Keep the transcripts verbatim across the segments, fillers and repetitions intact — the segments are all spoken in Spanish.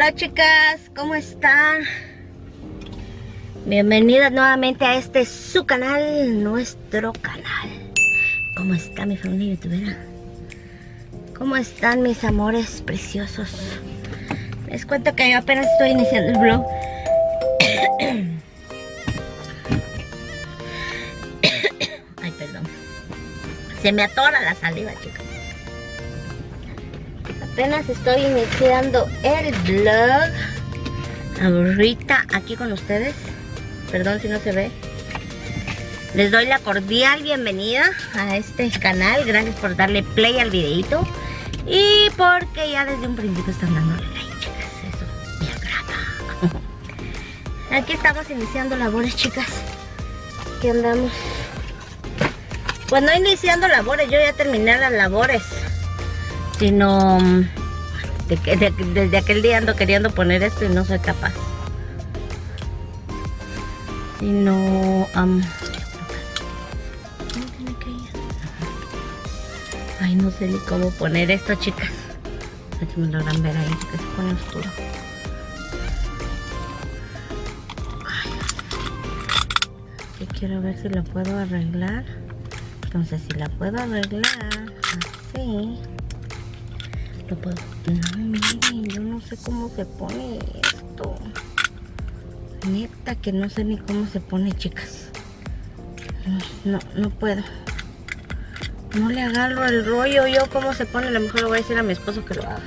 Hola chicas, ¿cómo están? Bienvenidas nuevamente a este su canal, nuestro canal. ¿Cómo está mi familia youtubera? ¿Cómo están mis amores preciosos? Les cuento que yo apenas estoy iniciando el vlog. Ay, perdón. Se me atora la saliva, chicas. Apenas estoy iniciando el vlog ahorita aquí con ustedes. Perdón si no se ve. Les doy la cordial bienvenida a este canal. Gracias por darle play al videito. Y porque ya desde un principio están dándole like, chicas. Eso me agrada. Aquí estamos iniciando labores, chicas. Aquí andamos. Pues no iniciando labores, yo ya terminé las labores. Sino de que, de, desde aquel día ando queriendo poner esto y no soy capaz. Sino um, ay, no sé ni cómo poner esto, chicas. A ver si me logran ver ahí, que se pone oscuro. Ay, yo quiero ver si lo puedo arreglar. Entonces si la puedo arreglar así, lo puedo. No, miren, yo no sé cómo se pone esto. Neta que no sé ni cómo se pone, chicas. No, no, no puedo. No le agarro el rollo yo cómo se pone. A lo mejor le voy a decir a mi esposo que lo haga.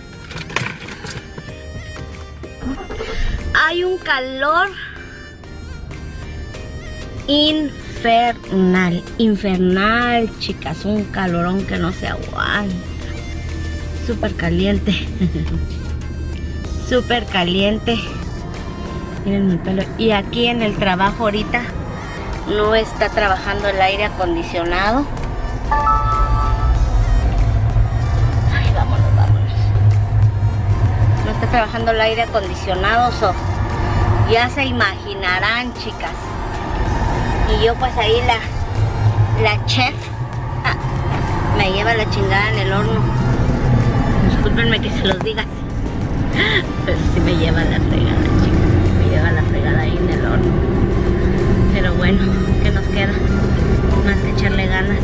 Hay un calor infernal. Infernal, chicas. Un calorón que no se aguanta. Súper caliente. Súper caliente. Miren mi pelo. Y aquí en el trabajo ahorita no está trabajando el aire acondicionado. Ay, vámonos, vámonos. No está trabajando el aire acondicionado, so ya se imaginarán, chicas. Y yo pues ahí la la chef ah, me lleva la chingada en el horno. Discúlpenme que se los diga así, pero sí me lleva la fregada, chicas. Me lleva la fregada ahí en el horno. Pero bueno, ¿qué nos queda? Más que echarle ganas.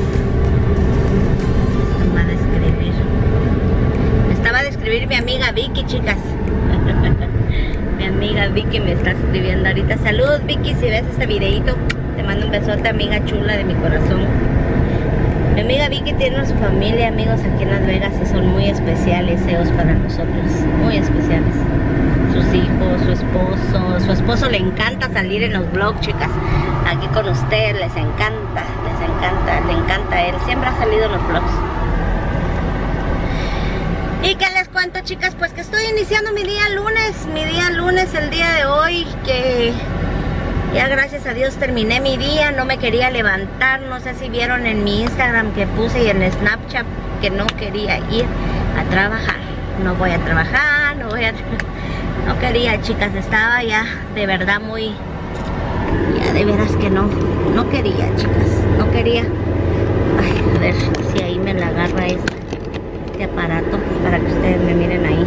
Me estaba a describir. Me estaba a describir mi amiga Vicky, chicas. Mi amiga Vicky me está escribiendo ahorita. Salud, Vicky, si ves este videito. Te mando un besote, amiga chula de mi corazón. Mi amiga Vicky tiene su familia, amigos aquí en Las Vegas, y son muy especiales ellos para nosotros, muy especiales. Sus hijos, su esposo, su esposo le encanta salir en los vlogs, chicas. Aquí con ustedes les encanta, les encanta, le encanta a él. Siempre ha salido en los vlogs. ¿Y qué les cuento, chicas? Pues que estoy iniciando mi día lunes, mi día lunes el día de hoy, que ya gracias a Dios terminé mi día. No me quería levantar, no sé si vieron en mi Instagram que puse y en Snapchat que no quería ir a trabajar. No voy a trabajar, no voy a... No quería, chicas, estaba ya de verdad muy... Ya de veras que no, no quería, chicas, no quería. Ay, a ver si ahí me la agarra este, este aparato para que ustedes me miren ahí.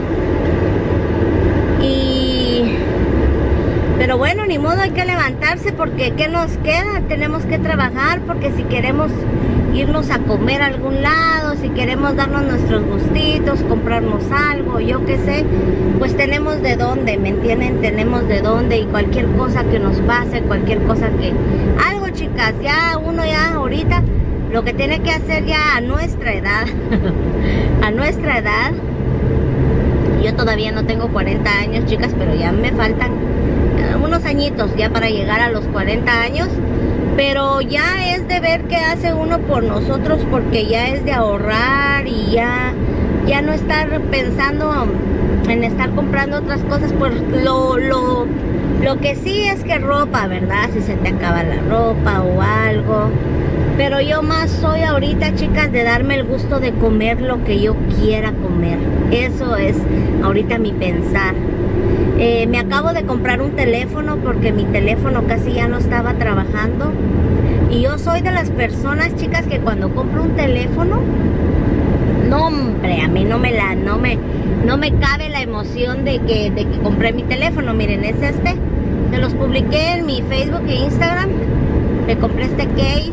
Y... Pero bueno, ni modo, hay que levantarse porque ¿qué nos queda? Tenemos que trabajar porque si queremos irnos a comer a algún lado, si queremos darnos nuestros gustitos, comprarnos algo, yo qué sé, pues tenemos de dónde, ¿me entienden? Tenemos de dónde y cualquier cosa que nos pase, cualquier cosa que... Algo, chicas, ya uno ya ahorita lo que tiene que hacer ya a nuestra edad, a nuestra edad, yo todavía no tengo cuarenta años, chicas, pero ya me faltan unos añitos ya para llegar a los cuarenta años. Pero ya es de ver qué hace uno por nosotros, porque ya es de ahorrar y ya, ya no estar pensando en estar comprando otras cosas. Pues lo, lo, lo que sí es que ropa, ¿verdad? Si se te acaba la ropa o algo. Pero yo más soy ahorita, chicas, de darme el gusto de comer lo que yo quiera comer. Eso es ahorita mi pensar. Eh, me acabo de comprar un teléfono porque mi teléfono casi ya no estaba trabajando. Y yo soy de las personas, chicas, que cuando compro un teléfono No, hombre, a mí no me la, no me, no me cabe la emoción de que, de que compré mi teléfono. Miren, es este. Se los publiqué en mi Facebook e Instagram. Me compré este case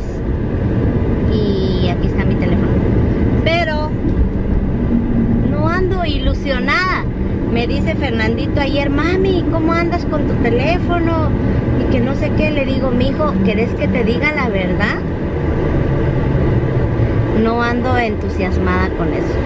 y aquí está mi teléfono. Pero no ando ilusionada. Me dice Fernandito ayer, mami, ¿cómo andas con tu teléfono? Y que no sé qué. Le digo, mijo, ¿querés que te diga la verdad? No ando entusiasmada con eso.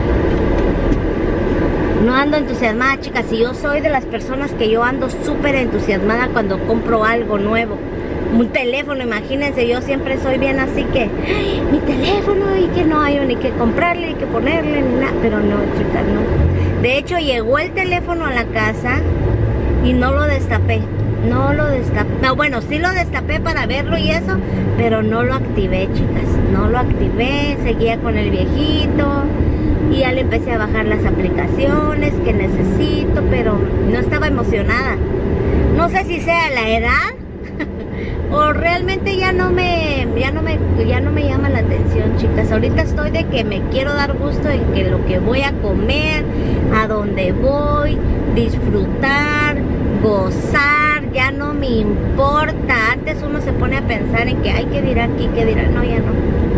No ando entusiasmada, chicas. Y yo soy de las personas que yo ando súper entusiasmada cuando compro algo nuevo. Un teléfono, imagínense, yo siempre soy bien así que ¡ay, mi teléfono! Y que no hay ni que comprarle, ni que ponerle, ni nada. Pero no, chicas, no. De hecho, llegó el teléfono a la casa y no lo destapé. No lo destapé. No, bueno, sí lo destapé para verlo y eso, pero no lo activé, chicas. No lo activé, seguía con el viejito. Y ya le empecé a bajar las aplicaciones que necesito, pero no estaba emocionada. No sé si sea la edad o realmente ya no me ya no me ya no me llama la atención, chicas. Ahorita estoy de que me quiero dar gusto en que lo que voy a comer, a dónde voy, disfrutar, gozar, ya no me importa. Antes uno se pone a pensar en que hay que dirá aquí, que dirá, no, ya no.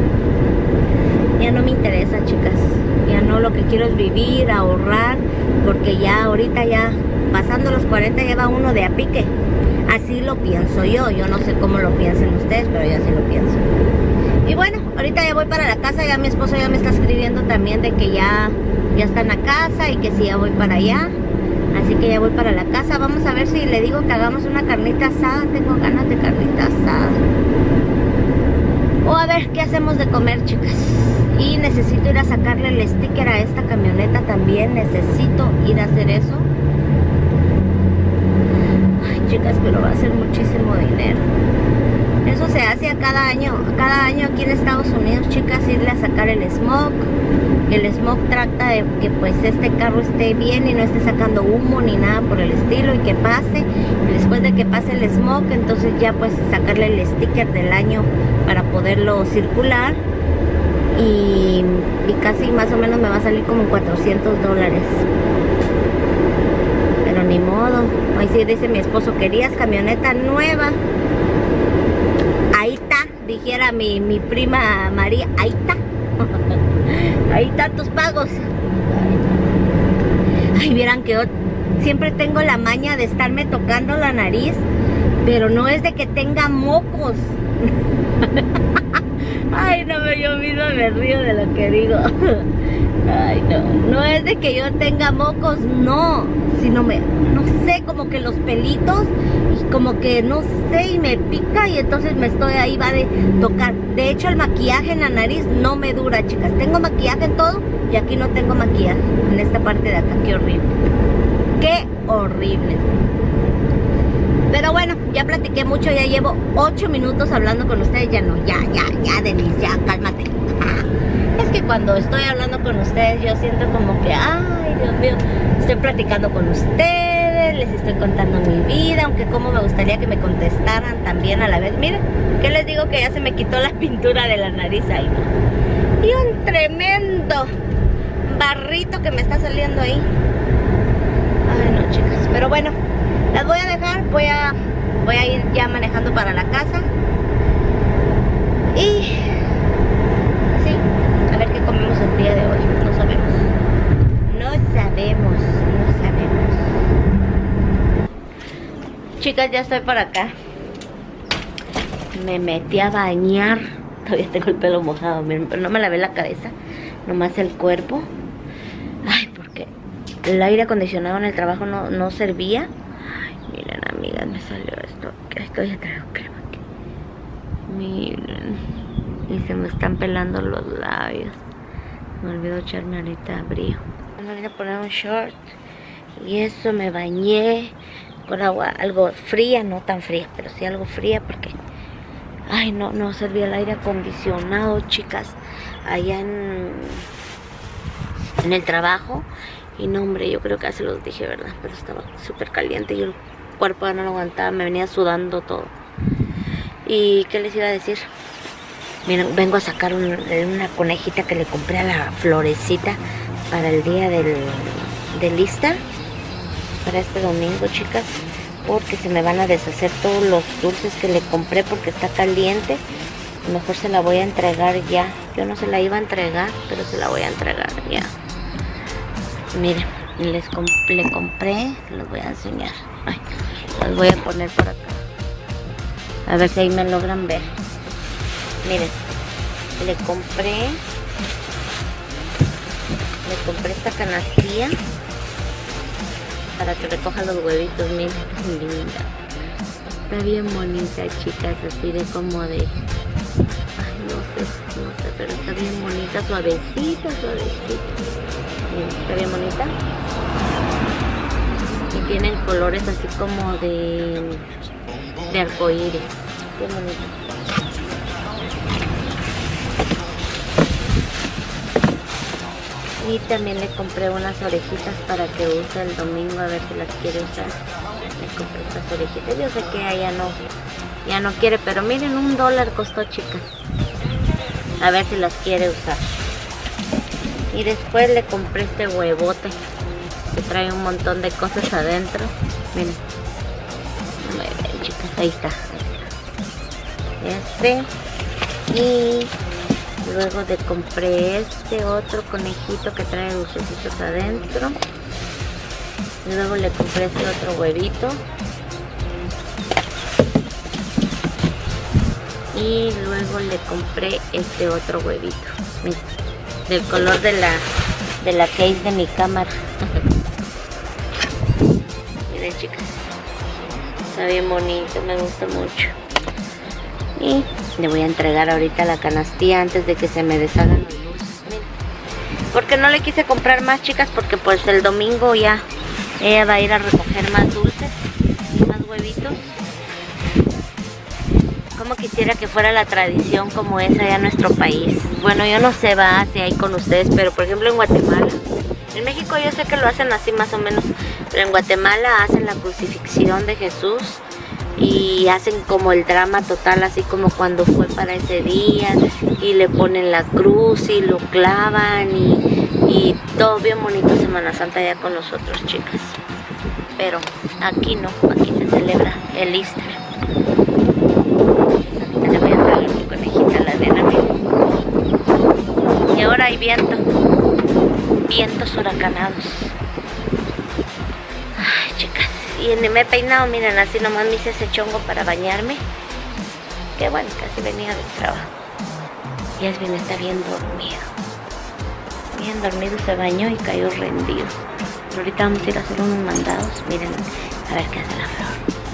Ya no me interesa, chicas. Ya no, lo que quiero es vivir, ahorrar, porque ya ahorita ya pasando los cuarenta ya va uno de a pique. Así lo pienso yo, yo no sé cómo lo piensen ustedes, pero yo así lo pienso. Y bueno, ahorita ya voy para la casa, ya mi esposo ya me está escribiendo también de que ya, ya está en la casa y que si ya voy para allá. Así que ya voy para la casa, vamos a ver si le digo que hagamos una carnita asada, tengo ganas de carnita asada. O a ver qué hacemos de comer, chicas. Y necesito ir a sacarle el sticker a esta camioneta también, necesito ir a hacer eso. Ay, chicas, pero va a ser muchísimo dinero. Eso se hace a cada año, cada año aquí en Estados Unidos, chicas, irle a sacar el smoke. El smoke trata de que pues este carro esté bien y no esté sacando humo ni nada por el estilo y que pase. Y después de que pase el smoke, entonces ya pues sacarle el sticker del año para poderlo circular. Y, y casi más o menos me va a salir como cuatrocientos dólares. Pero ni modo. Ahí sí dice mi esposo, ¿querías camioneta nueva? Ahí está, dijera mi, mi prima María, ahí está. Ahí están tus pagos. Ay, vieran que yo siempre tengo la maña de estarme tocando la nariz, pero no es de que tenga mocos. Ay, no, yo misma me río de lo que digo. Ay, no, no es de que yo tenga mocos, no, sino me, no sé, como que los pelitos, y como que no sé, y me pica, y entonces me estoy ahí, va de tocar. De hecho, el maquillaje en la nariz no me dura, chicas. Tengo maquillaje en todo, y aquí no tengo maquillaje, en esta parte de acá. Qué horrible. Qué horrible. Pero bueno, ya platiqué mucho, ya llevo ocho minutos hablando con ustedes. Ya no, ya, ya, ya, Denise, ya, cálmate. Es que cuando estoy hablando con ustedes, yo siento como que, ay, Dios mío, estoy platicando con ustedes, les estoy contando mi vida, aunque como me gustaría que me contestaran también a la vez. Miren, ¿qué les digo? Que ya se me quitó la pintura de la nariz ahí, ¿no? Y un tremendo barrito que me está saliendo ahí. Ay, no, chicas, pero bueno, las voy a dejar, voy a, voy a ir ya manejando para la casa. Y sí, a ver qué comemos el día de hoy, no sabemos. No sabemos, no sabemos. Chicas, ya estoy por acá. Me metí a bañar. Todavía tengo el pelo mojado, miren, pero no me lavé la cabeza, nomás el cuerpo. Ay, porque el aire acondicionado en el trabajo no, no servía. Ay, miren, amigas, me salió esto. Esto ya traigo crema aquí. Miren. Y se me están pelando los labios. Me olvidó echarme ahorita brillo. Me vine a poner un short. Y eso, me bañé con agua algo fría, no tan fría, pero sí algo fría porque... Ay, no, no servía el aire acondicionado, chicas. Allá en... en el trabajo. Y no, hombre, yo creo que ya se los dije, ¿verdad? Pero estaba súper caliente y el cuerpo ya no lo aguantaba. Me venía sudando todo. ¿Y qué les iba a decir? Miren, vengo a sacar un, una conejita que le compré a la Florecita para el día del, del Easter, para este domingo, chicas, porque se me van a deshacer todos los dulces que le compré porque está caliente. Mejor se la voy a entregar ya. Yo no se la iba a entregar, pero se la voy a entregar ya. Miren, les comp le compré, los voy a enseñar. Ay, los voy a poner por acá. A ver si ahí me logran ver. Miren, le compré, le compré esta canastilla para que recoja los huevitos. Miren, linda. Está bien bonita, chicas, así de como de... Ay, no sé, no sé, pero está bien bonita, suavecita, suavecita. Miren, está bien bonita. Y tienen colores así como de... de arcoíris. Bien bonito. Y también le compré unas orejitas para que use el domingo, a ver si las quiere usar. Le compré estas orejitas. Yo sé que ella no, ya no quiere, pero miren, un dólar costó, chicas. A ver si las quiere usar. Y después le compré este huevote que trae un montón de cosas adentro. Miren. Muy bien, chicas, ahí está. Este. Y luego le compré este otro conejito que trae dulcecitos adentro. Y luego le compré este otro huevito. Y luego le compré este otro huevito. Miren, del color de la de la case de mi cámara. Miren, chicas. Está bien bonito, me gusta mucho. Y le voy a entregar ahorita la canastilla antes de que se me deshagan los dulces. Miren. Porque no le quise comprar más, chicas, porque pues el domingo ya ella va a ir a recoger más dulces y más huevitos. Como quisiera que fuera la tradición como es allá en nuestro país. Bueno, yo no sé, va, si hay con ustedes, pero por ejemplo en Guatemala. En México yo sé que lo hacen así más o menos, pero en Guatemala hacen la crucifixión de Jesús y hacen como el drama total, así como cuando fue para ese día, y le ponen la cruz y lo clavan y, y todo bien bonito Semana Santa ya con nosotros, chicas. Pero aquí no, aquí se celebra el Easter. Le voy a traer mi conejita a la arena. Y ahora hay viento, vientos huracanados. Ay, chicas. Y me he peinado, miren, así nomás me hice ese chongo para bañarme. Qué bueno, casi venía del trabajo. Y es bien, está bien dormido. Bien dormido, se bañó y cayó rendido. Pero ahorita vamos a ir a hacer unos mandados. Miren, a ver qué hace la flor.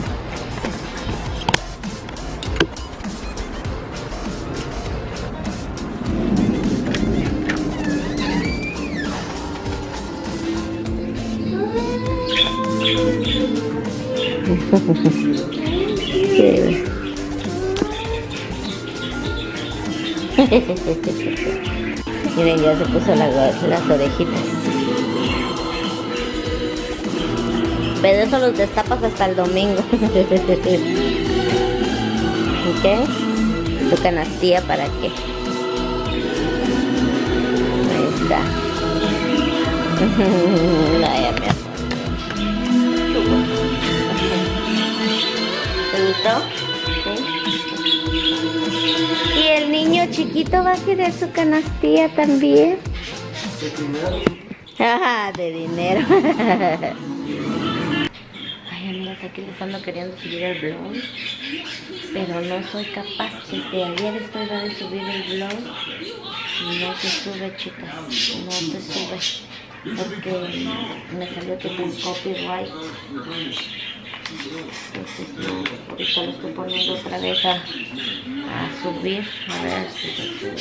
Miren, ya se puso la, las orejitas. Pero eso los destapas hasta el domingo. ¿Ok? Tu canastilla para qué. Ahí está. No, ya me hace. ¿Te gustó? ¿Sí? Y el niño chiquito va a querer su canastilla también. ¿De dinero? Ajá, de dinero. Ay, amigas, aquí les ando queriendo subir el blog, pero no soy capaz. Desde ayer estoy de subir el blog. No se sube, chicas. No se sube. Porque me salió que con copyright. Entonces no, ahorita lo estoy poniendo otra vez a, a subir, a ver si se sube.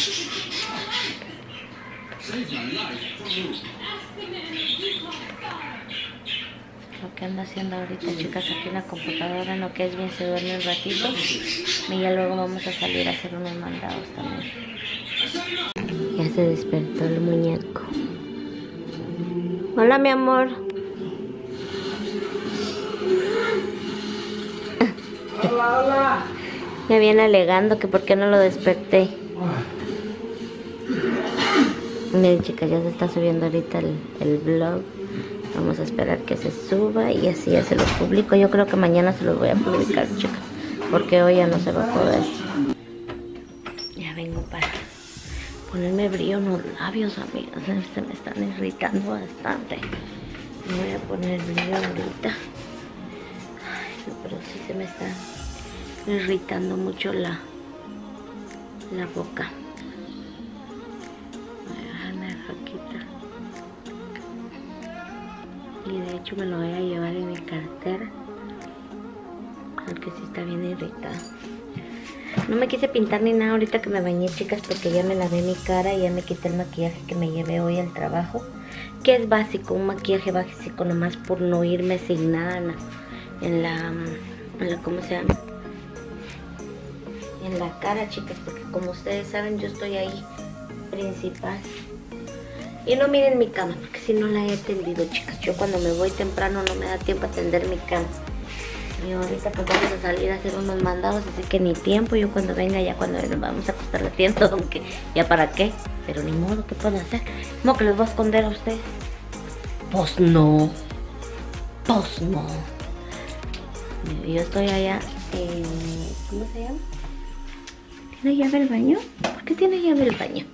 Lo que ando haciendo ahorita, chicas, aquí en la computadora, no que es bien, se duerme un ratito y ya luego vamos a salir a hacer unos mandados también. Ya se despertó el muñeco. Hola, mi amor. Hola, hola. Me viene alegando que por qué no lo desperté. Miren, chicas, ya se está subiendo ahorita el, el vlog. Vamos a esperar que se suba y así ya se los publico. Yo creo que mañana se los voy a publicar, chicas, porque hoy ya no se va a poder. Ya vengo para ponerme brillo en los labios, amigas. Se me están irritando bastante. Me voy a poner brillo ahorita. Ay, no, pero sí se me está irritando mucho la, la boca. Voy a dejarme raquita. Y de hecho me lo voy a llevar en mi cartera, porque sí está bien irritado. No me quise pintar ni nada ahorita que me bañé, chicas, porque ya me lavé mi cara y ya me quité el maquillaje que me llevé hoy al trabajo, que es básico, un maquillaje básico nomás por no irme sin nada en la, en la, en la ¿cómo se llama? En la cara, chicas, porque como ustedes saben yo estoy ahí principal. Y no miren mi cama, porque si no la he tendido, chicas. Yo cuando me voy temprano no me da tiempo a tender mi cama. Y ahorita pues vamos a salir a hacer unos mandados, así que ni tiempo. Yo cuando venga, ya cuando nos vamos a acostar la tienda, aunque ya para qué. Pero ni modo, ¿qué puedo hacer? ¿Cómo que les voy a esconder a ustedes? Pues no. Pues no. Yo estoy allá en... ¿cómo se llama? ¿Tiene llave el baño? ¿Por qué tiene llave el baño?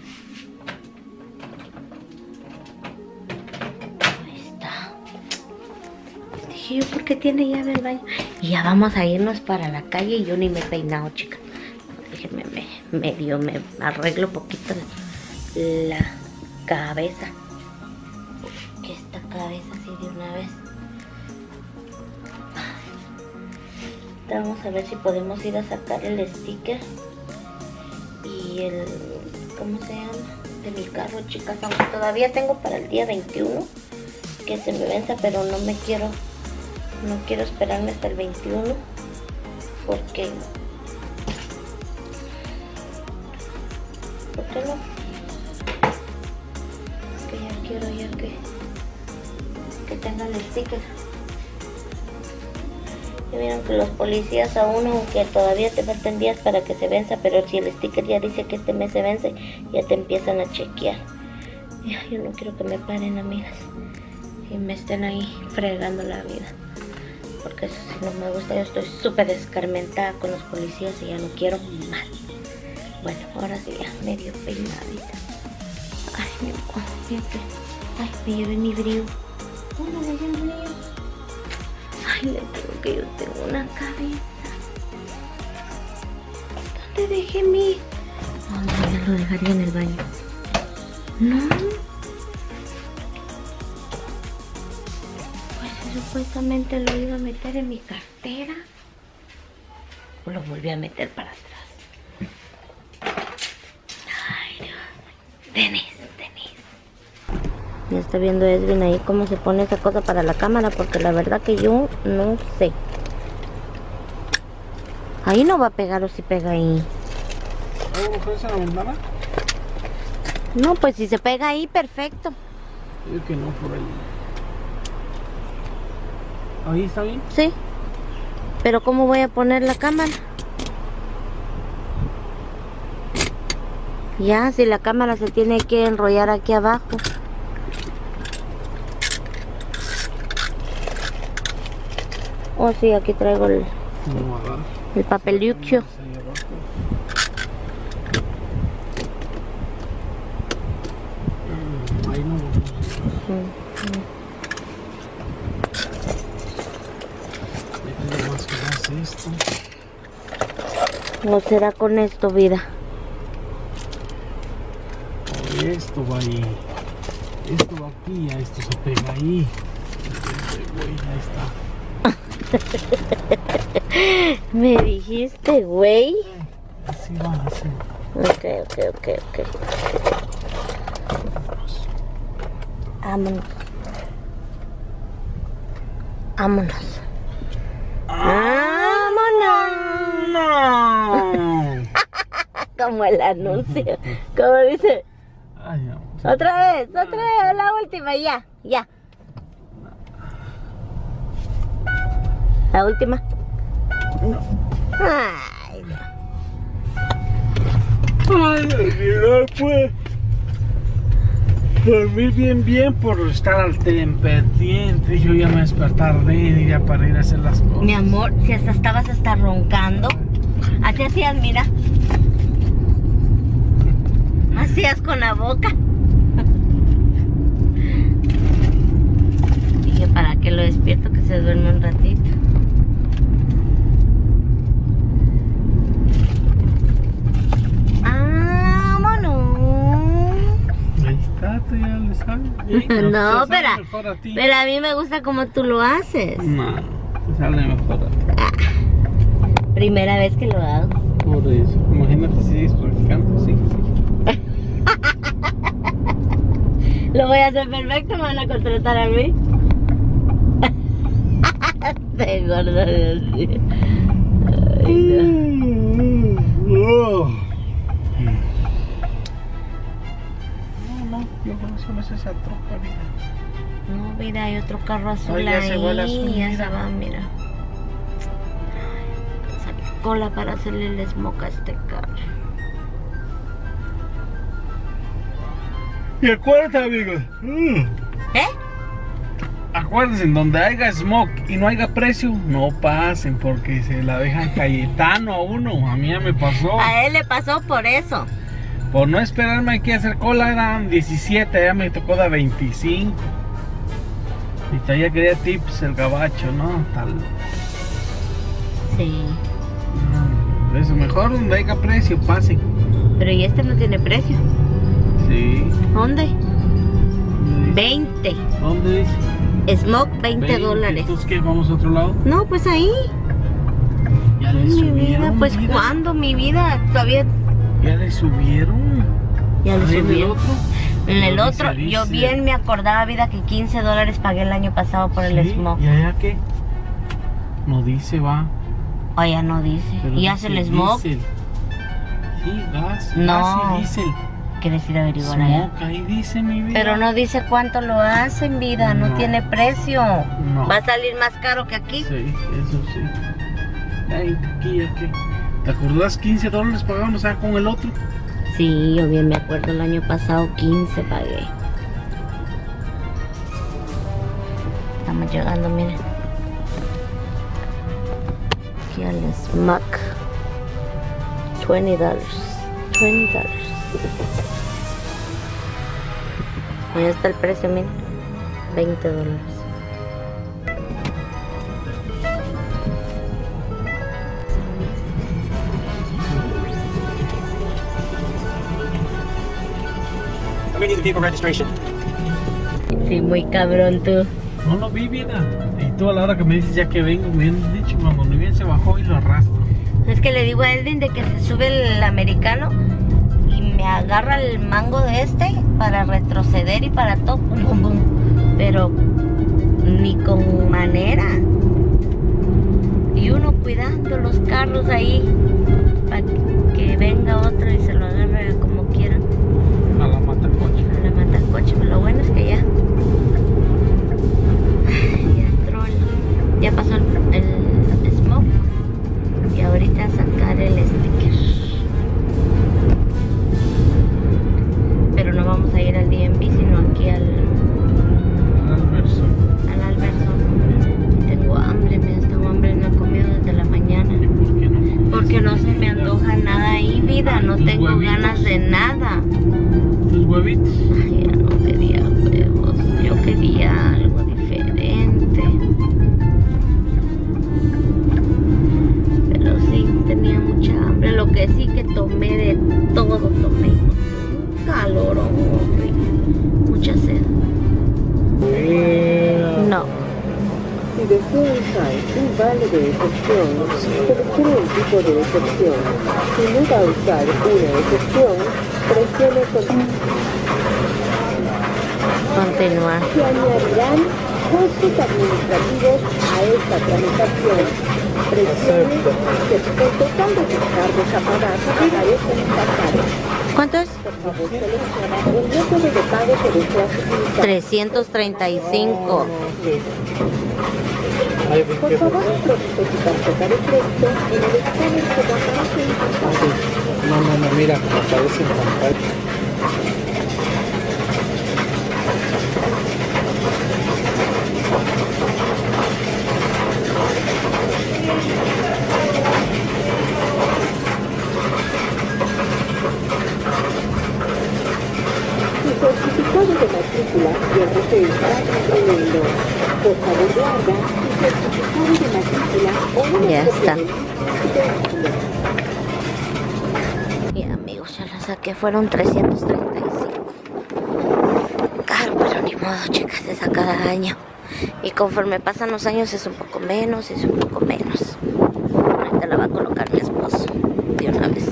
Yo, ¿por qué tiene llave el baño? Y ya vamos a irnos para la calle y yo ni me he peinado, chica. Déjenme, me, medio me arreglo poquito la cabeza. Que esta cabeza así de una vez. Vamos a ver si podemos ir a sacar el sticker y el, ¿cómo se llama? De mi carro, chicas. Aunque todavía tengo para el día veintiuno que se me venza, pero no me quiero... No quiero esperarme hasta el veintiuno porque... ¿Por qué no? Que ya quiero ya que, que tengan el sticker. Y miren que los policías a uno, aunque todavía te faltan días para que se venza, pero si el sticker ya dice que este mes se vence, ya te empiezan a chequear. Ya, yo no quiero que me paren, amigas, y me estén ahí fregando la vida. Porque eso sí no me gusta, yo estoy súper escarmentada con los policías y ya no quiero mal. Bueno, ahora sí ya medio peinadita. Ay, mi amor, fíjate. Ay, me llevé mi brillo. ¿Cómo me llevé el brillo? Ay, le digo que yo tengo una cabeza. ¿Dónde dejé mi...? Ay, no, ya lo dejaría en el baño. No. Supuestamente lo iba a meter en mi cartera. O lo volví a meter para atrás. Ay, Dios. Denise, Denise. Ya está viendo Edwin ahí cómo se pone esa cosa para la cámara, porque la verdad que yo no sé. Ahí no va a pegar, o si pega ahí. ¿Algo crees en la ventana? No, pues si se pega ahí, perfecto. Yo que no, por ahí. ¿Ahí está bien? Sí. Pero ¿cómo voy a poner la cámara? Ya, si la cámara se tiene que enrollar aquí abajo. Oh, sí, aquí traigo el, el papel yuxio. Ahí no. Esto. ¿O será con esto, vida? Oh, esto va ahí. Esto va aquí, a esto se pega ahí. Güey, ya está. ¿Me dijiste, güey? Así va, así. Ok, ok, ok, ok. Vámonos. Vámonos. ¡Vámonos! Como el anuncio. Como dice. Ay, no. Otra vez, otra vez, la última, ya, ya. La última. No. Ay, no puedo dormir bien, bien por estar al pendiente. Yo ya me despertar bien ya para ir a hacer las cosas. Mi amor, si hasta estabas hasta roncando. Así hacías, mira. Hacías con la boca. Dije, ¿para qué lo despierto? Que se duerme un ratito. Tú ya le sabes. No, pero, a pero a mí me gusta como tú lo haces. No, te sale mejor a ti. Ah, primera vez que lo hago. Por eso, imagínate si sigues practicando, sí, sí. Lo voy a hacer perfecto, me van a contratar a mí. Te gordo de así. Ay, no. Yo conozco esa troca, vida. No, mira, hay otro carro azul. Ay, ya ahí. se va el azul, ya mira. se va, mira. Saqué cola para hacerle el smoke a este carro. Y acuérdense, amigos. Mm. ¿Eh? Acuérdense, en donde haya smoke y no haya precio, no pasen porque se la dejan Cayetano a uno. A mí ya me pasó. A él le pasó por eso. Por no esperarme aquí a hacer cola eran diecisiete, ya me tocó de veinticinco. Y todavía quería tips el gabacho, ¿no? Tal. Sí. No, eso mejor donde haya precio, pasen. Pero y este no tiene precio. Sí. ¿Dónde? ¿Dónde dice? veinte. ¿Dónde dice? Smoke, veinte dólares. ¿Entonces qué? ¿Vamos a otro lado? No, pues ahí. Ya le Ay, mi subieron, vida, pues mira. ¿cuándo? Mi vida, todavía. Ya le subieron. Ya le Ahí en el subieron. otro. En el No otro, dice, yo dice. bien me acordaba, vida, que quince dólares pagué el año pasado por el Sí, smoke. ¿y allá qué? No dice, va. O ya no dice. Pero ¿Y hace dice el smoke? diésel. Sí, gas. No. Gas y diésel. ¿Quieres ir a averiguar allá? Smoke, ahí dice mi vida. Pero no dice cuánto lo hacen, vida, no, No. tiene precio. No. Va a salir más caro que aquí. Sí, eso sí. Ay, aquí, aquí. ¿Te acordás? quince dólares pagamos, ¿sabes? Con el otro. Sí, yo bien me acuerdo, el año pasado quince pagué. Estamos llegando, miren. Aquí al smoke. veinte dólares. veinte dólares. Ahí está el precio, miren. veinte dólares. I'm gonna need the vehicle registration. Sí, muy cabrón tú. No lo vi, vida. Y tú a la hora que me dices ya que vengo, me habías dicho cuando ni bien se bajó y lo arrastro. Es que le digo a Edwin de que se sube el americano y me agarra el mango de este para retroceder y para todo. Pum, pum, pum. Pero ni con manera. Y uno cuidando los carros ahí para que venga otro y se lo agarre como quiera. A la mata coche. A la mata coche. Pero lo bueno es que ya. Ya entró el- ya pasó el, el smoke. Y ahorita sacar el sticker. Pero no vamos a ir al D M V, sino aquí al, Al Alverso. al Alberson. Tengo hambre, me tengo hambre, no he comido desde la mañana. ¿Y por qué no? Porque no se me antoja nada ahí, vida. No Tus tengo huevitos. ganas de nada. ¿Tus huevitos? Ay, ya no quería huevos. Yo quería algo diferente. Pero sí, tenía mucha hambre. Lo que sí que tomé de todo, tomé. Calor, mucha sed. No. Si desea usar un vale de excepción, seleccione el tipo de excepción. Si no va a usar una excepción, presione con... Continuar. Se añadirán costos administrativos a esta tramitación. Presione que el total de sus cargos a pagar aparece en esta carga. ¿Cuánto es? Por favor, seleccione el método de pago que desea utilizar. trescientos treinta y cinco. Por favor, introduce su tarjeta de crédito en el escáner que va a no, no, no, mira, me aparece en pantalla. Su certificado de matrícula siempre se está imprimiendo. Por favor, guarda su certificado de matrícula o una Ya copia está. del vehículo. Y amigos, ya lo saqué, fueron trescientos treinta y cinco. Caro, pero ni modo, chicas, es a cada año. Y conforme pasan los años es un poco menos, es un poco menos. Ahorita la va a colocar mi esposo de una vez.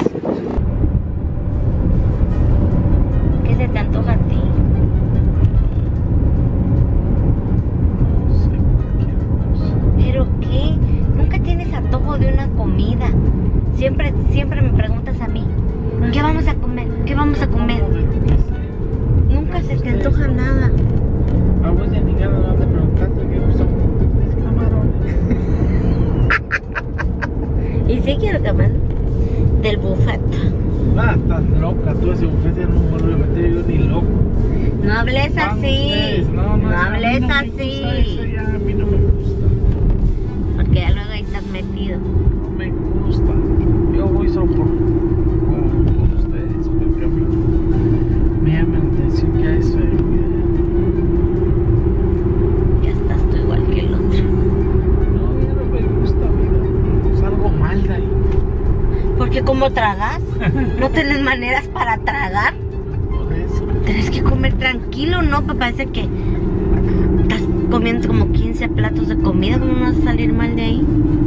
¿Qué se te antoja a ti? No sé, cualquier cosa. ¿Pero qué? Nunca tienes antojo de una comida. Siempre, siempre me preguntas a mí, ¿qué vamos a comer? ¿Qué vamos a comer? Nunca se te antoja nada. Ah, pues ya ni ganas de preguntarte qué gusta. Es camarón. Y sí quiero camarón del buffet. Ah, estás loca, tú ese bufete no me vuelvo a meter yo ni loco. No hables Van así. ustedes, No, no, No a mí hables no me así. gusta eso, ya, a mí no me gusta. Porque ya luego ahí estás metido. No me gusta. Yo voy solo por, por, por ustedes, porque a mí me llama la atención que hay eso. Ya estás tú igual que el otro. No, ya no me gusta, mira. Salgo mal de ahí. Porque como tragas, no tienes maneras para tragar. Por eso. Tienes que comer tranquilo, ¿no? Papá, parece que estás comiendo como quince platos de comida. ¿Cómo no vas a salir mal de ahí?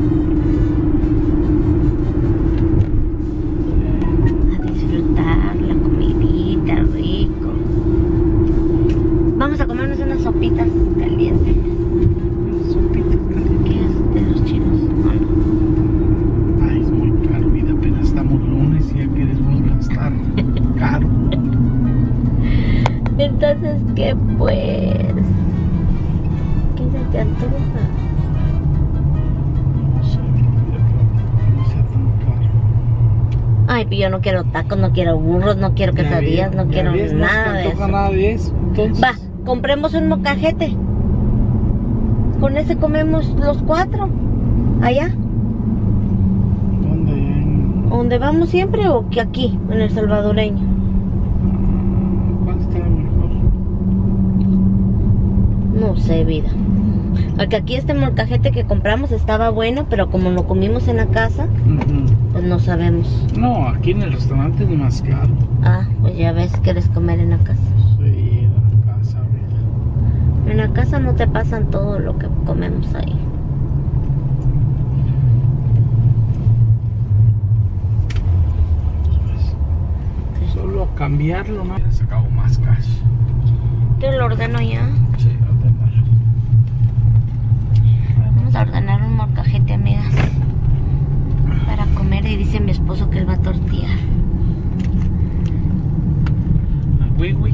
A disfrutar la comidita, rico. Vamos a comernos unas sopitas calientes. Sopitas calientes. ¿Qué es de los chinos? ¿O no? Ay, es muy caro, vida. Apenas estamos lunes y ya quieres vos gastar. Caro. Entonces, ¿qué pues? ¿Qué se te antoja? No sé, vida, que no sea tan caro. Ay, pero yo no quiero tacos, no quiero burros, no quiero quesadillas, no Ya quiero ves, nada no de se antoja eso. nada de eso. Entonces, Va, compremos un mocajete. Con ese comemos los cuatro. Allá, ¿dónde? En- donde vamos siempre o que aquí, en el salvadoreño. ¿Cuál está mejor? No sé, vida. Porque aquí este molcajete que compramos estaba bueno, pero como lo comimos en la casa, Ujú. pues no sabemos. No, aquí en el restaurante es más caro. Ah, pues ya ves, quieres comer en la casa. Sí, en la casa, vida. En la casa no te pasan todo lo que comemos ahí. Pues, solo a cambiarlo, ¿no? Hubiera sacado más cash. Yo lo ordeno ya. Sí, ordenarlo. Vamos a ordenar un molcajete, amigas, para comer. Y dice mi esposo que él va a tortear. Güey, güey.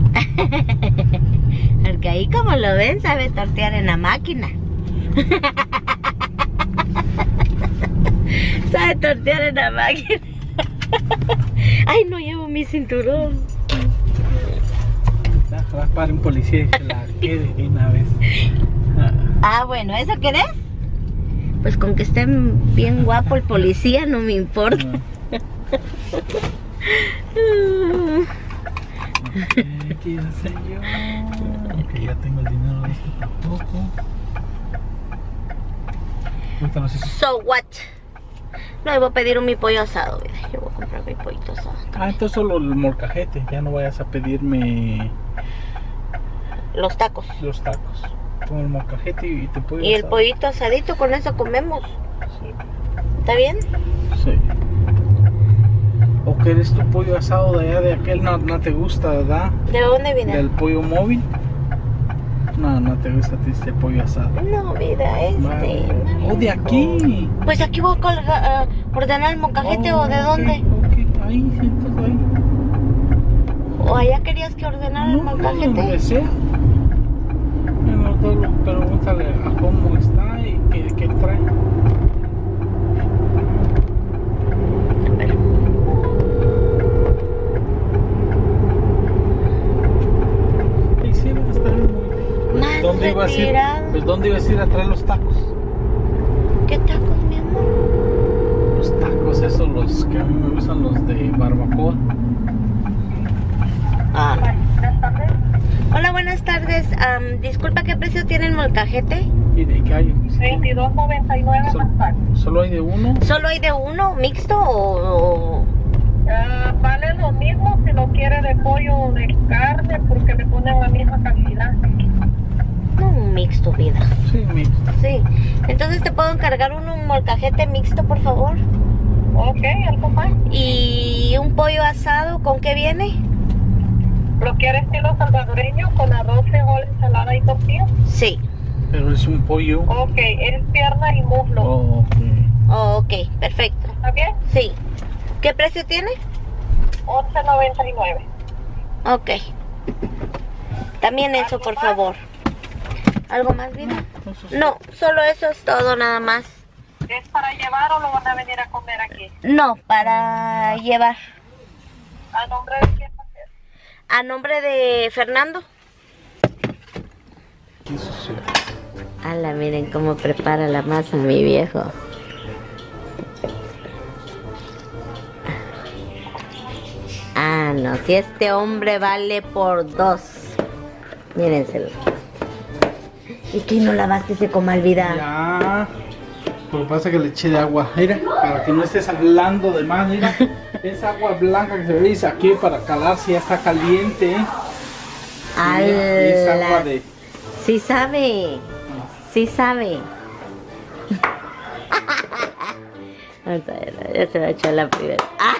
Porque ahí, como lo ven, sabe tortear en la máquina. Sabe tortear en la máquina. Ay, no llevo mi cinturón. Va a parar un policía y se la quede de una vez. Ah, bueno, ¿eso querés? Pues con que esté bien guapo el policía no me importa. ¿Qué quiero hacer yo? Aunque ya tengo el dinero de esto tampoco. Cuéntanos eso. So what? No, voy a pedir un mi pollo asado, mira. Yo voy a comprar mi pollito asado. Ah, entonces solo el molcajete. Ya no vayas a pedirme Los tacos. los tacos. Con el molcajete y te puedo. Y el pollito asadito, con eso comemos. Sí. ¿Está bien? Sí. ¿O quieres tu pollo asado de allá de aquel? No, no te gusta, ¿verdad? ¿De dónde viene? Del pollo móvil. No, no te gusta a ti este pollo asado. No, vida, este. Vale. no. O de aquí. Pues aquí voy a colgar, ah, ordenar el mocajete Oh, o de ok, dónde. ok. Ahí, sí, entonces ahí. ¿O allá querías que ordenara el No, donde mocajete? sea. Bueno, todo, pregúntale a cómo está y qué, qué trae. Espera. ibas a ir, Mira. pues ¿dónde ibas a ir a traer los tacos? ¿Qué tacos, mi amor? Los tacos, esos los que a mí me gustan, los de barbacoa. Ah. Hola, buenas tardes. Um, disculpa, ¿qué precio tiene el molcajete? ¿Y de qué hay? veintidós noventa y nueve Sol- más tax. ¿Solo hay de uno? ¿Solo hay de uno, mixto o...? o- Ah, vale lo mismo si lo quiere de pollo o de carne porque le ponen la misma cantidad. No, un mixto, vida. Sí, mixto. Sí. Entonces, ¿te puedo encargar un, un molcajete mixto, por favor? Ok, algo más. Y un pollo asado, ¿con qué viene? ¿Lo quiere estilo salvadoreño con arroz, frijol, ensalada y tortilla? Sí. Pero es un pollo. Ok, es pierna y muslo. Oh, ok. Oh, ok, perfecto. ¿Está bien? Sí. ¿Qué precio tiene? once noventa y nueve. Ok. También eso, por favor. ¿Algo más, vida? No, solo eso es todo, nada más. ¿Es para llevar o lo van a venir a comer aquí? No, para llevar. ¿A nombre de quién va a ser? A nombre de Fernando. Qué sucio. Ala, miren cómo prepara la masa mi viejo. Ah, no, si este hombre vale por dos. Mírenselo. ¿Y que no lavaste ese comal, vida? Ya. Lo que pasa es que le eché de agua. Mira, para que no estés hablando de más, mira. Es agua blanca que se ve y saqué para calar si ya está caliente. ¿Eh? Ala. Es agua de... Sí sabe. Sí sabe. Vamos a ver, ya se va a echar la primera. ¡Ah!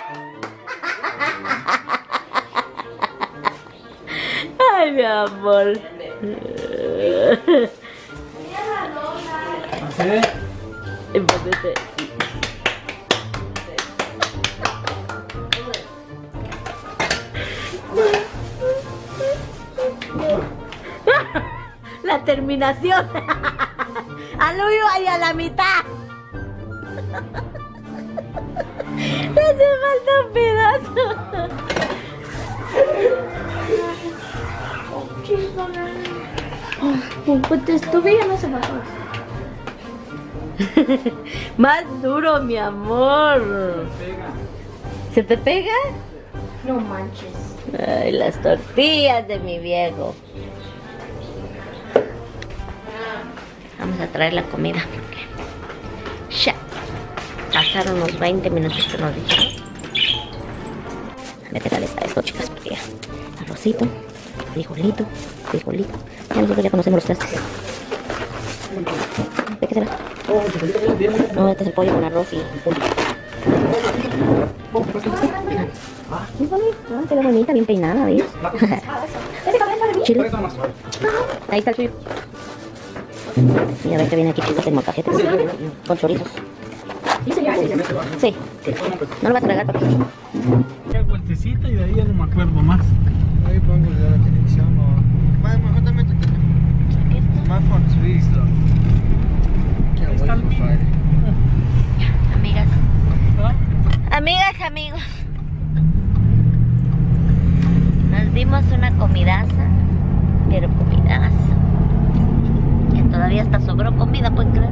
Ay, mi amor. ¿Sí? Empótete. La terminación. Al uno y a la mitad. Le hace falta un pedazo. Pues estuve ya no se bajó. Más duro, mi amor. ¿Se te pega? No manches. Ay, las tortillas de mi viejo. Vamos a traer la comida porque ya pasaron unos veinte minutos que nos dijeron. A ver qué tal está esto, chicas, porque ya arrocito, frijolito, frijolito. Ya nosotros ya conocemos los trastes. ¿De qué será? No, este es el pollo con arroz y pollo. Muy bonita, ¿no? Se ve bonita, bien peinada, ¿ves? Chile. Ahí está el suyo. Y a ver que viene aquí, chicos, el molcajete con chorizos. Sí. No lo vas a tragar, papi. Qué vueltecita y de ahí ya no me acuerdo más. Ahí pongo ya la televisión o... Más, mejor dame tu teléfono. Más for trees, though. Can't wait Está for bien. Friday. Amigas. ¿Ah? Amigas, amigos. Nos dimos una comidaza, pero comidaza. Que todavía hasta sobró comida, ¿pueden creer?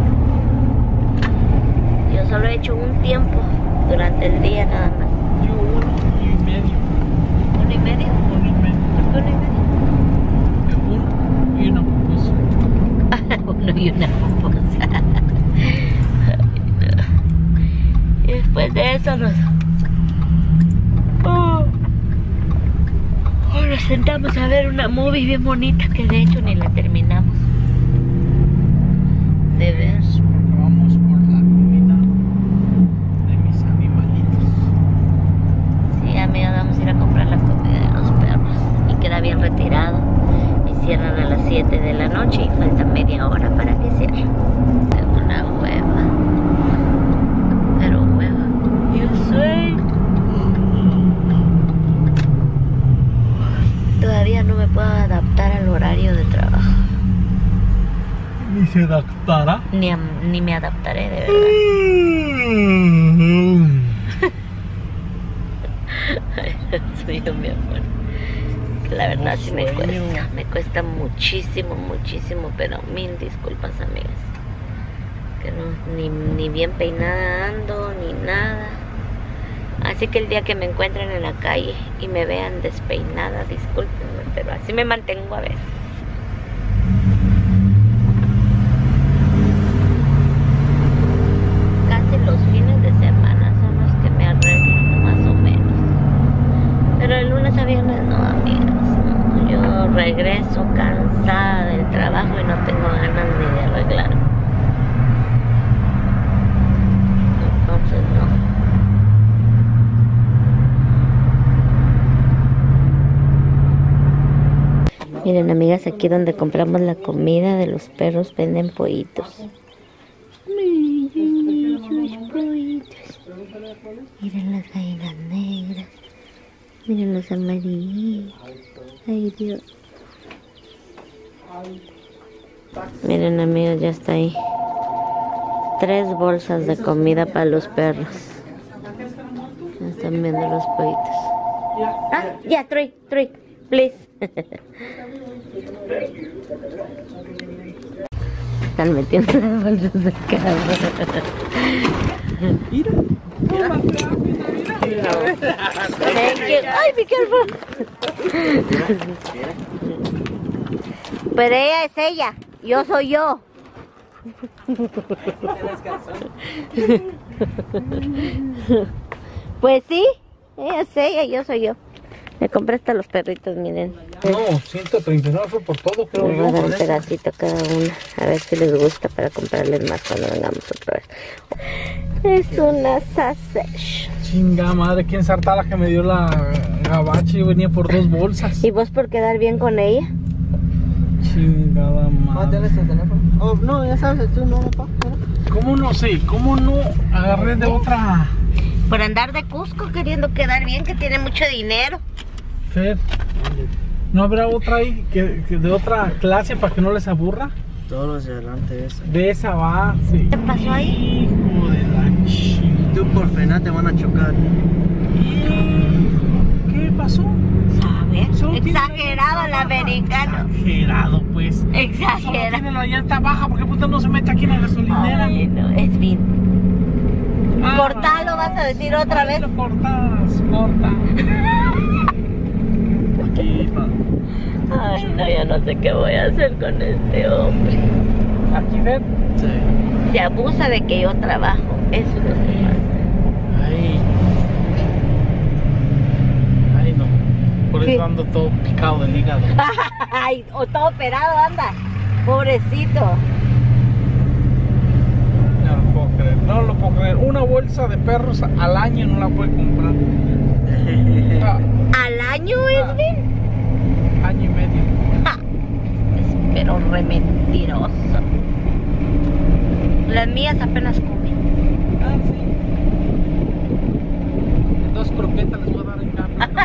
Yo solo he hecho un tiempo durante el día nada más. Yo uno y medio. ¿Uno y medio? Uno y medio. ¿Por qué uno y medio? Uno y una pupusa. Uno y una pupusa. Ay, no. Y después de eso nos... Oh. Oh, nos sentamos a ver una movie bien bonita que de hecho ni la terminamos de ver. Vamos por la comida de mis animalitos. Sí, amiga, vamos a ir a comprar la comida de los perros. Y queda bien retirado. Y cierran a las siete de la noche y falta media hora para que cierre. Tengo una hueva. Pero hueva. Yo soy... Todavía no me puedo adaptar al horario de trabajo. Ni se adaptará. Ni, a- ni me adaptaré, de verdad. Ay, Dios mío, mi amor. la verdad sí me cuesta. Me cuesta muchísimo, muchísimo, pero mil disculpas, amigas. Que no, ni, ni bien peinada ando, ni nada. Así que el día que me encuentren en la calle y me vean despeinada, discúlpenme, pero así me mantengo a veces. Casi los fines de semana son los que me arreglo, más o menos. Pero el lunes a viernes no, amigas. No. Yo regreso cansada del trabajo y no tengo ganas ni de arreglarme. Entonces no. Miren, amigas, aquí donde compramos la comida de los perros venden pollitos. Miren los pollitos. Miren las gallinas negras. Miren los amarillos. Ay, Dios. Miren, amigos, ya está ahí. Tres bolsas de comida para los perros. Están viendo los pollitos. Ah, ya, yeah, three, three, please. Están metiendo las bolsas de cada Mira, mira, mira, mira. Ay, be careful. Pero ella es ella, yo soy yo. Pues sí, ella es ella, yo soy yo. Me compré hasta los perritos, miren. No, ciento treinta y nueve fue por todo, creo Me yo. voy a dar un pedacito cada una, a ver si les gusta para comprarles más cuando vengamos otra vez. Es una sausage. Chinga madre, quién sarta la que me dio la gabacha y venía por dos bolsas. ¿Y vos por quedar bien con ella? Chingada Ah, madre. ¿tienes tu teléfono? Oh, no, ya sabes, tú no, papá. ¿Cómo no sé? ¿Cómo no agarré de otra? Por andar de Cusco queriendo quedar bien, que tiene mucho dinero. Fer, ¿no habrá otra ahí que, que de otra clase para que no les aburra? Todos los de adelante ese. De esa base. ¿Qué pasó ahí? Hijo de la chingada. Tú por pena te van a chocar. ¿Qué pasó? ¿Sabes? Solo tiene Exagerado la el llanta baja. americano. Exagerado, pues. Solo Exagerado. tiene la llanta baja, porque puta no se mete aquí en la gasolinera. Ay, no, es bien. Ah, Cortalo, vas a decir otra vez. lo cortas, corta. Aquí, pa. Ay, no, yo no sé qué voy a hacer con este hombre. Aquí, Fer. Sí. Se abusa de que yo trabajo. Eso es lo que pasa. Ay. Ay, no. Por ¿Qué? eso ando todo picado del hígado. Ay, o todo operado anda. Pobrecito. No lo puedo creer, no lo puedo creer. Una bolsa de perros al año no la puede comprar. Ah, ¿Al año, Edwin? año y medio. Ja, es pero re mentiroso. Las mías apenas comen. Ah, sí. Dos croquetas les voy a dar en cambio.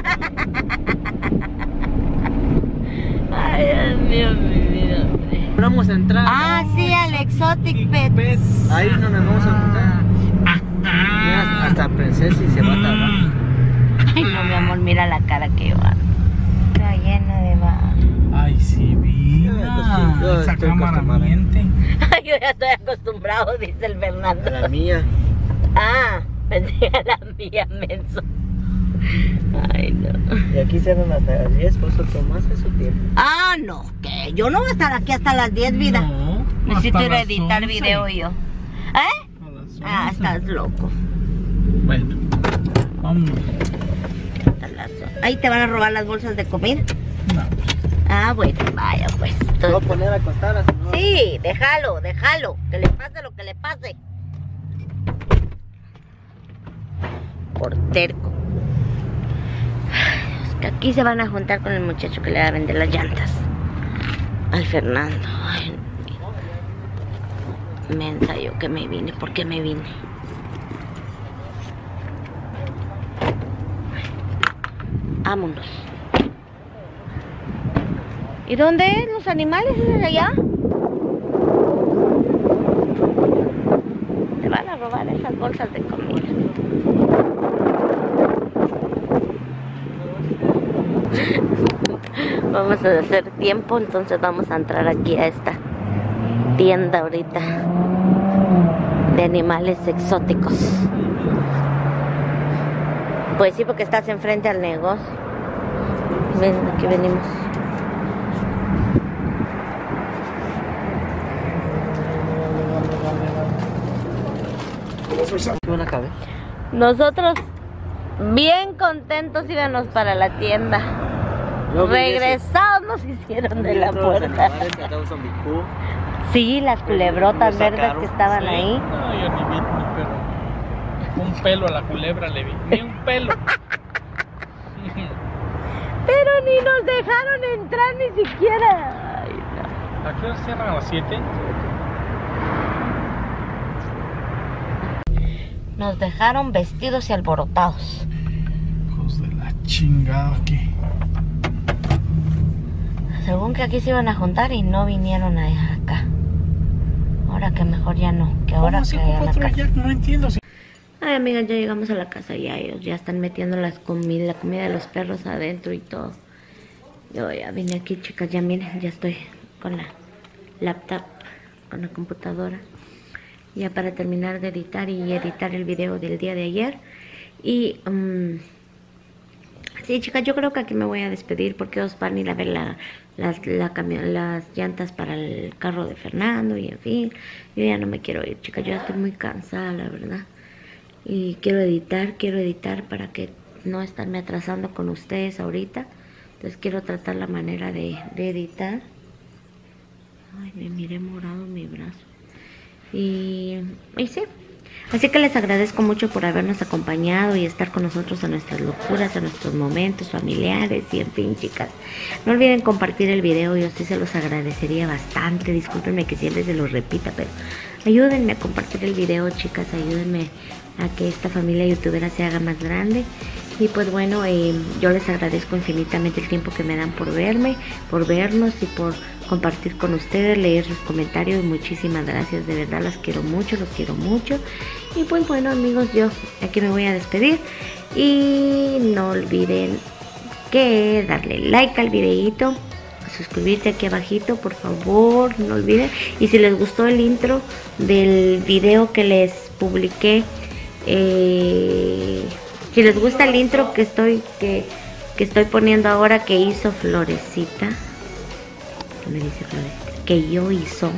Ay, Dios mío, mi vida, hombre. Vamos a entrar. Ah, sí, al Exotic Pets. Ahí es donde nos vamos a juntar. Mira, hasta princesa y se va a tardar. Ay, no, mi amor, mira la cara que yo hago. Está llena de barro. Ay, sí, vida. Ay, pues sí, yo Esa estoy cámara acostumbrado. miente. Ay, yo ya estoy acostumbrado, dice el Fernando. La mía. Ah, pensé a la mía, menso. Ay, no. Y aquí se van hasta las diez, por eso tomaste su tiempo. Ah, no, que yo no voy a estar aquí hasta las diez, vida. No, Necesito hasta ir a las editar once. video yo. ¿Eh? A las Ah, once. estás loco. Bueno, vamos. Ahí te van a robar las bolsas de comida. No. Ah, bueno, vaya pues. Te voy a Entonces, poner a acostar así, ¿no? sí, déjalo, déjalo. Que le pase lo que le pase. Por terco. Es que aquí se van a juntar con el muchacho que le va a vender las llantas. Al Fernando. Ay, mensa yo que me vine. ¿Por qué me vine? Vámonos. ¿Y dónde es? ¿Los animales? ¿Es allá? Te van a robar esas bolsas de comida. Vamos a hacer tiempo, entonces vamos a entrar aquí a esta tienda ahorita de animales exóticos. Pues sí, porque estás enfrente al negocio. Ven, aquí venimos. Nosotros bien contentos íbamos para la tienda. Regresados nos hicieron de la puerta. Sí, las culebrotas verdes que estaban ahí. No, yo ni vi ni pelo. Un pelo a la culebra le vi, ni un pelo. Pero ni nos dejaron entrar ni siquiera. Ay, no. ¿A qué hora cierran? ¿A las siete? Nos dejaron vestidos y alborotados. Hijos de la chingada aquí. Según que aquí se iban a juntar y no vinieron acá. Ahora que mejor ya no, que ahora que a la casa. Ya, no entiendo. Si... Ay, amigas, ya llegamos a la casa, ya ellos ya están metiendo las comi la comida de los perros adentro y todo. Yo ya vine aquí, chicas, ya miren, ya estoy con la laptop, con la computadora. Ya para terminar de editar y editar el video del día de ayer. Y um, sí, chicas, yo creo que aquí me voy a despedir porque os van a ir a ver la, las, la las llantas para el carro de Fernando y en fin. Yo ya no me quiero ir, chicas, yo ya estoy muy cansada, la verdad. Y quiero editar, quiero editar para que no estarme atrasando con ustedes ahorita. Entonces quiero tratar la manera de, de editar. Ay, me miré morado mi brazo. Y, y sí, así que les agradezco mucho por habernos acompañado y estar con nosotros en nuestras locuras, en nuestros momentos familiares y en fin, chicas. No olviden compartir el video, yo sí se los agradecería bastante. Discúlpenme que siempre se los repita, pero ayúdenme a compartir el video, chicas, ayúdenme a que esta familia youtubera se haga más grande. Y pues bueno, eh, yo les agradezco infinitamente el tiempo que me dan por verme, por vernos y por compartir con ustedes, leer sus comentarios. Muchísimas gracias, de verdad las quiero mucho, los quiero mucho. Y pues bueno, amigos, yo aquí me voy a despedir. Y no olviden que darle like al videito, suscribirte aquí abajito, por favor, no olviden. Y si les gustó el intro del video que les publiqué, eh, si les gusta el intro que estoy que, que estoy poniendo ahora, que hizo Florecita, ¿qué me dice Florecita? Que yo hizo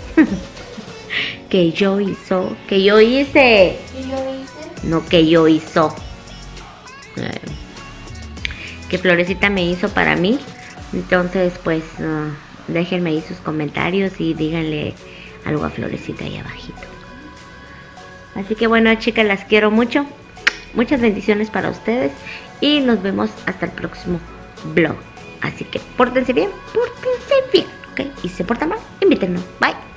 que yo hizo que yo hice ¿Qué yo hice? no que yo hizo eh, que Florecita me hizo para mí. Entonces pues uh, déjenme ahí sus comentarios y díganle algo a Florecita ahí abajito. Así que bueno, chicas, las quiero mucho. Muchas bendiciones para ustedes y nos vemos hasta el próximo vlog. Así que pórtense bien, pórtense bien, ¿ok? Y si se portan mal, invítennos. Bye.